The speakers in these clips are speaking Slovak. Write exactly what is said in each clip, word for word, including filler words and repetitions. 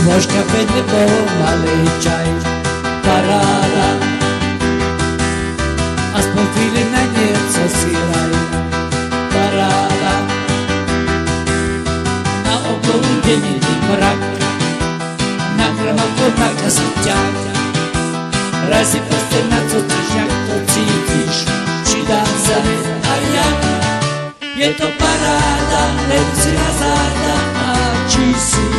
Mož kafe nebo malý čaj, paráda. Aspoň chvíli na něco si hraj, paráda. Na okolí denní mrak, na gramofon na kaseťák. Hraj si prostě na co chceš, jak to cítíš, přidám se a jak. Je to paráda, len si na záda a čísi.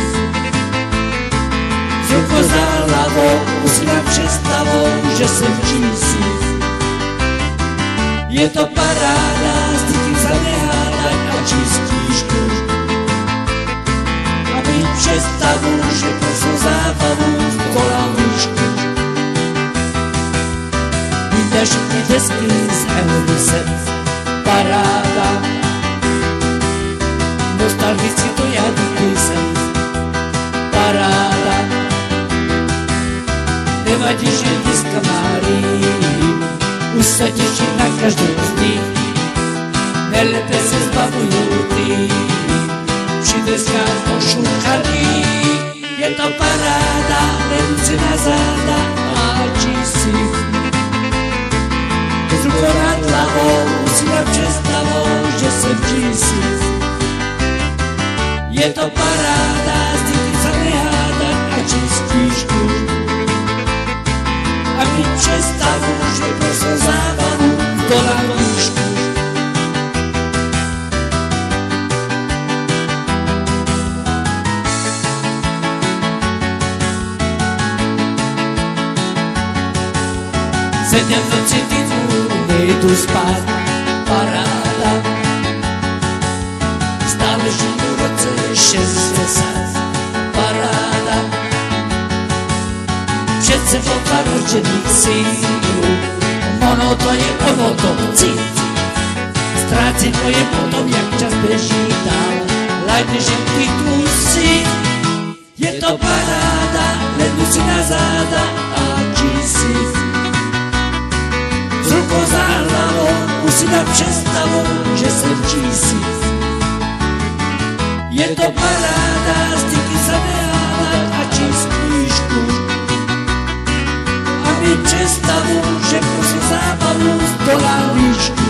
Z rukou za hlavou usínám představou, že jsem čísi. Je to paráda, s tím se nehádaj a číst knížku. A mít představu, že prosou zábavu v kolávíčku. Víte všichni desky s Elvisem, paráda. Nostalgicky to já písem, paráda. Nevadí, že dneska malý, už se těším na každou z nich. Nejlépe se zbavuju ty, při deskách pošuchaný. Je to paráda, neruci na záda a čísi. S rukou nad hlavou, usínám představou, že jsem čísi. Je to paráda, s tím se nehádat a číst knížku. A mít představu, že prosím zábavu do lavíčku. Sedem v noci týdnu nejdu spát, paráda. Stále žiju v roce šedesát, paráda. Před sebou pár ročených sílů, ono to je, ono to chci. Ztrácím moje potom, jak čas běží dál, lajne, že ty tu si. Je to paráda, ledu si na záda a čísi. S rukou za hlavou, usínám představou, že jsem čísi. Je to paráda, styky se nehádat a číst knížku. A mít představu, že prosím zábavu do lavíčku.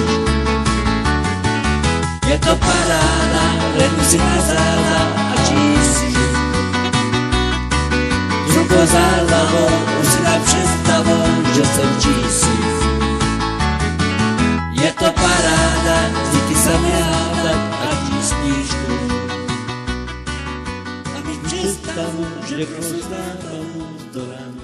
Je to paráda, ledu si na záda a čísi. S rukou za hlavou, usínám představou, že jsem čísi. Je to paráda, styky se nehádat a číst knížku. Představu, že prosím zábavu do rána.